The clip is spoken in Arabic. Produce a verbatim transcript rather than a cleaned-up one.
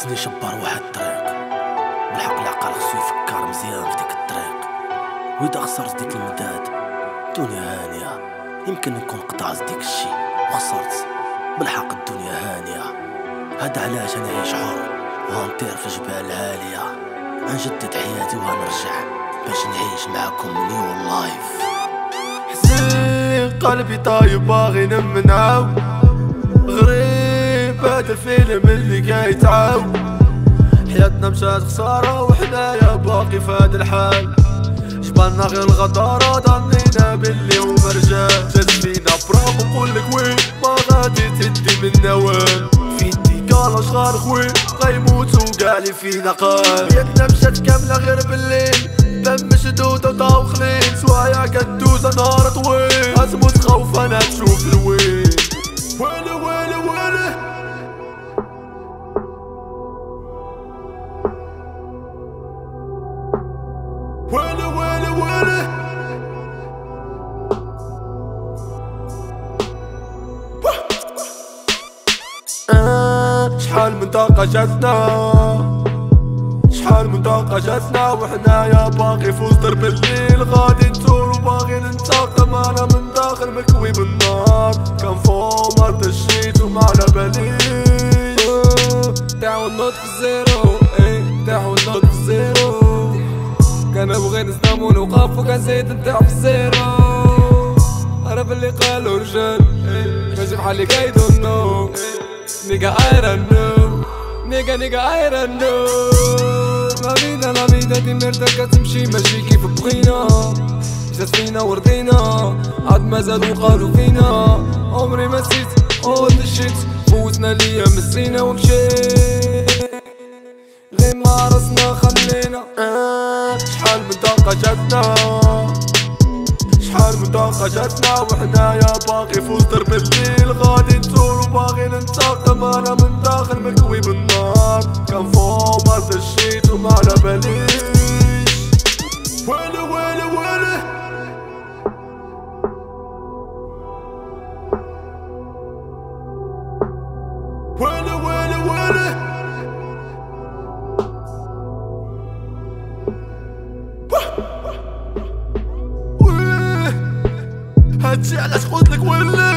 خصني نشبر واحد الطريق. بالحق العقل خصو يفكر مزيان في ديك الطريق، وإذا خسرت ديك المداد الدنيا هانية. يمكن نكون قطعت ديك الشي وخسرت، بالحق الدنيا هانية. هاد علاش انا عايش حر وغنطير في جبال عالية، غنجدد حياتي وغنرجع باش نعيش معاكم نيو لايف. حزين قلبي طايب باغي نمنعو، غريب هاد الفيلم اللي كيتعاود. حياتنا مشات خسارة وحنايا باقي في هاد الحال، جبالنا غير الغدارة ظنينا باللي هما رجال. جات فينا براق ونقولك وين ما غادي تدي منا وين، في يدي كالاش غار خوي غيموتو كاع لي فينا قال. حياتنا مشات كاملة غير بالليل، دم مشدودة وطاو خليل، سوايع كدوزة نهار طويل، غتموت خوف انا تشوف الويل. ويلي ويلي ويلي ويلي ويلي ويلي آه شحال من طاقة جاتنا، شحال من طاقة جاتنا وحنايا باقي في وسط درب الليل، غادي نثور وباغي ننتقم. انا من داخل مكوي بالنار، كان فوق ما دشيت وما على باليش. تاعو النوض في الزيرو، ايه تاعو النوض في الزيرو، كان بغي نصدم ونوقف وكان زيد نتاع في الزيرو. عرف اللي قالوا رجال ماشي بحالي كيدونو، نيجا ايرن نو نيجا نيجا ايرن نو. لا فيدا لا فيدا دي ميردا كتمشي ماشي كيف بغينا، جات فينا ورضينا عاد مازالو قالوا فينا. عمري ما نسيت او دشيت، فوتنا ليا مسينا ومشيت، غير ما راسنا خلينا. آه شحال من طاقة جاتنا، شحال من طاقة جاتنا وحنايا باقي في وسط درب الليل، غادي نثور وباغي ننتقم. انا من داخل مكوي بالنار، كان فوق ما دشيت وما على باليش. ويلي ويلي ويلي ويلي ويلي ويلي هادشي علاش قلتلك ويلي.